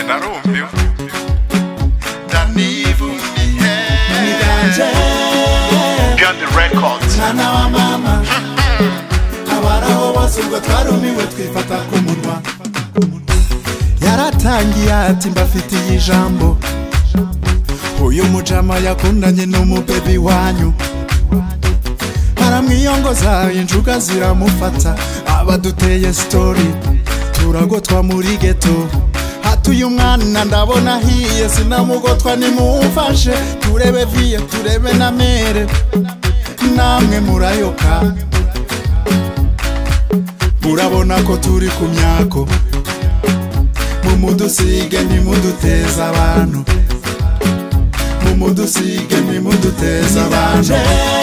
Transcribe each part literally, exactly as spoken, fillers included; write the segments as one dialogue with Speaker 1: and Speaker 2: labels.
Speaker 1: Narumbio Danivu
Speaker 2: Nidanje
Speaker 1: Beyond the records
Speaker 2: Mwana wa mama Abaraho bose ubwo twarumiwe twifata ku munwa Yaratangiye ati mbafitiye ijambo Uyu mujama yakundanye n'umubebi wanyu Aramwiyongoza injuga ziramufata Abaduteye story turagotwa muri ghetto Hatuye umwana ndabona hiye sinamugotwa nimumfashe Turebe vie turebe na mere Namwe murayoka Murabona ko turi ku myako Mumudusige nimuduteza abantu Mumudusige nimuduteza abantu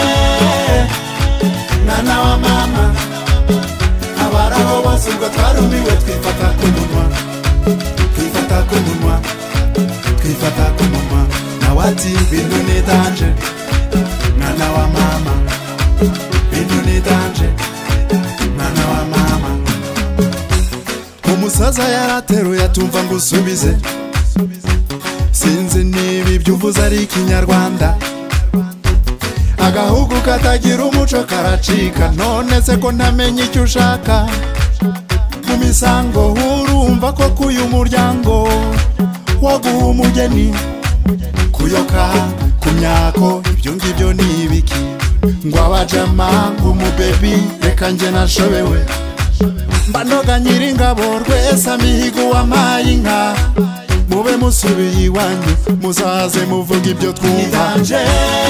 Speaker 2: Mwana wa mama Abaraho bose ubwo twarumiwe twifata ku munwa Twifata ku munwa Twifata ku munwa Nawati bintu ni danger Mwana wa mama Bintu ni danger Mwana wa mama Umusaza yarateruye atumva ngo usubize Sinzi niba ibyo uvuze ari ikinyarwanda Agahugu katagira umuco karacika None se ko ntamenye icyo ushaka Mu misango urumva ko kuyu muryango Waguha umugeni Kuyoka ku myako Ibyo ngibyo ni ibiki Ngo abajama umubebi Reka nge nashobewe Mbanoga nyiringabo rwese amihigo wamaye inka Mube musubiye iwanyu Muzaze muvuga ibyo twumva Nidanje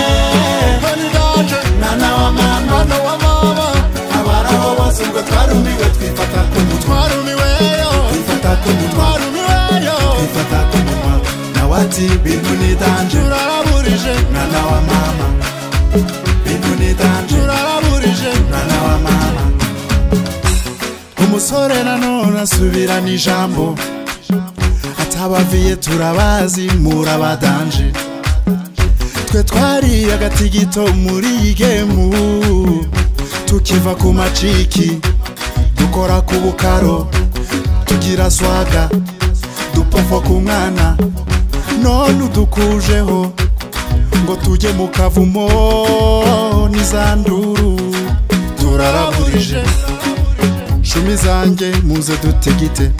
Speaker 2: Mwana wa mama Mwana wa mama Abaraho bose ubwo twarumiwe twifata ku munwa Twarumiweyo Twifata ku munwa Twarumiweyo Twifata ku munwa Nawati bintu ni danger Turaraburije Mwana wa mama Bintu ni danger Turaraburije Mwana wa mama Umusore nanone asubirana ijambo Atabaviye turabazi murabadanje Twe twari agati gito muri iyi gemu Tukiva ku maciki Dukora ku bukaro Tugira swaga Dupofo ku mwana None udukujeho Ngo tujye mu kavumo Nizanduru Turaraburije Shumi zanjye muze dutegite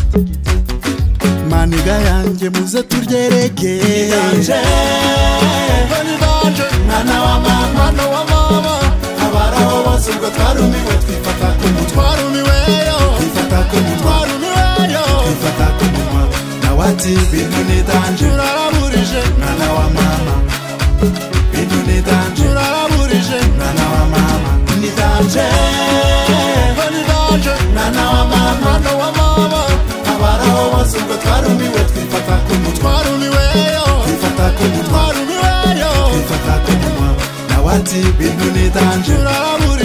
Speaker 2: Maniga yanjye muze turyerege Nidanje Nidanje Mwana wa mama Mwana wa mama Abaraho bose ubwo twarumiwe twifata ku munwa Twarumiweyo Twifata ku munwa Twarumiweyo Twifata ku munwa Nawati bintu ni danger Turaraburije Mwana wa mama Bintu ni danger Turaraburije Mwana wa mama Nidanje Nidanje Mwana wa mama Mwana wa mama Abaraho bose ubwo twarumiwe twifata ku munwa Twarumiweyo Twifata ku munwa Twarumiweyo Twifata ku munwa Nawati bintu ni danger Turaraburije